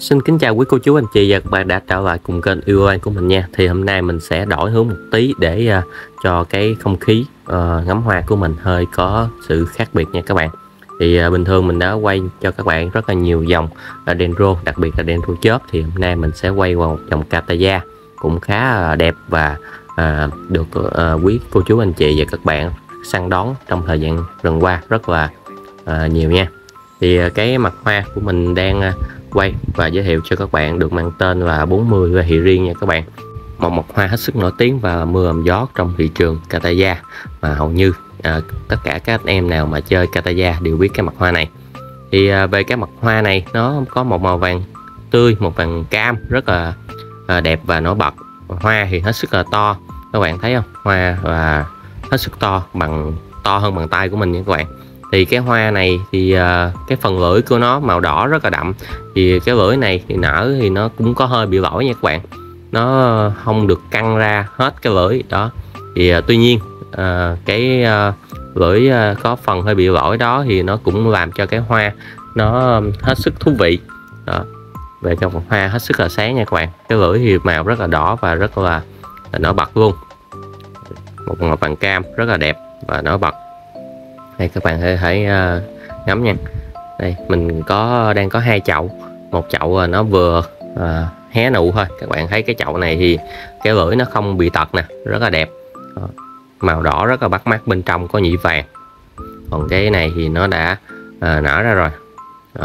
Xin kính chào quý cô chú anh chị và các bạn đã trở lại cùng kênh yêu của mình nha. Thì hôm nay mình sẽ đổi hướng một tí để cho cái không khí ngắm hoa của mình hơi có sự khác biệt nha các bạn. Thì bình thường mình đã quay cho các bạn rất là nhiều dòng dendro, đặc biệt là dendro chớp. Thì hôm nay mình sẽ quay qua một dòng Cataya cũng khá đẹp và được quý cô chú anh chị và các bạn săn đón trong thời gian gần qua rất là nhiều nha. Thì cái mặt hoa của mình đang quay và giới thiệu cho các bạn được mang tên là 40 và hiệu riêng nha các bạn. Một mộc hoa hết sức nổi tiếng và mưa ầm gió trong thị trường Cataya, mà hầu như tất cả các anh em nào mà chơi Cataya đều biết cái mặt hoa này. Thì về cái mặt hoa này nó có một màu vàng tươi, một vàng cam rất là đẹp và nổi bật. Hoa thì hết sức là to, các bạn thấy không? Hoa và hết sức to hơn bàn tay của mình nha các bạn. Thì cái hoa này thì cái phần lưỡi của nó màu đỏ rất là đậm. Thì cái lưỡi này thì nở thì nó cũng có hơi bị lỗi nha các bạn, nó không được căng ra hết cái lưỡi đó. Thì tuy nhiên cái lưỡi có phần hơi bị lỗi đó thì nó cũng làm cho cái hoa nó hết sức thú vị đó. Về trong hoa hết sức là sáng nha các bạn, cái lưỡi thì màu rất là đỏ và rất là nổi bật luôn, một màu vàng cam rất là đẹp và nổi bật. Đây các bạn hãy ngắm nha. Đây mình đang có hai chậu, một chậu nó vừa hé nụ thôi. Các bạn thấy cái chậu này thì cái lưỡi nó không bị tật nè, rất là đẹp. Đó. Màu đỏ rất là bắt mắt, bên trong có nhị vàng. Còn cái này thì nó đã nở ra rồi. Đó.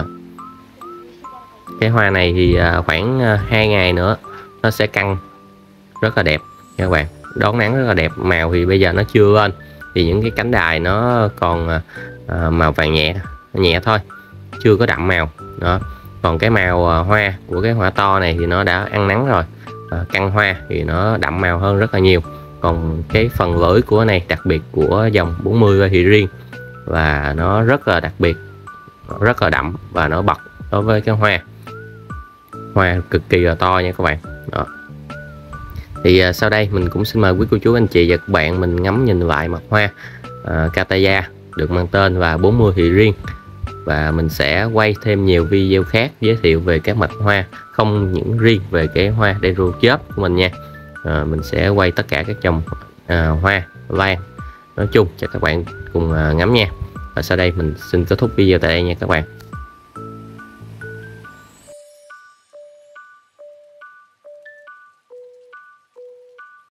Cái hoa này thì khoảng 2 ngày nữa nó sẽ căng rất là đẹp nha các bạn, đón nắng rất là đẹp. Màu thì bây giờ nó chưa lên, thì những cái cánh đài nó còn màu vàng nhẹ thôi, chưa có đậm màu đó. Còn cái màu hoa của cái hoa to này thì nó đã ăn nắng rồi, căng hoa thì nó đậm màu hơn rất là nhiều. Còn cái phần lưỡi của này đặc biệt của dòng 40 thì riêng, và nó rất là đặc biệt, rất là đậm và nổi bật đối với cái hoa cực kỳ là to nha các bạn đó. Thì sau đây mình cũng xin mời quý cô chú anh chị và các bạn mình ngắm nhìn lại mặt hoa Cataya được mang tên là 40 thì riêng. Và mình sẽ quay thêm nhiều video khác giới thiệu về các mặt hoa, không những riêng về cái hoa dendro chớp của mình nha. Mình sẽ quay tất cả các dòng hoa lan nói chung cho các bạn cùng ngắm nha. Và sau đây mình xin kết thúc video tại đây nha các bạn.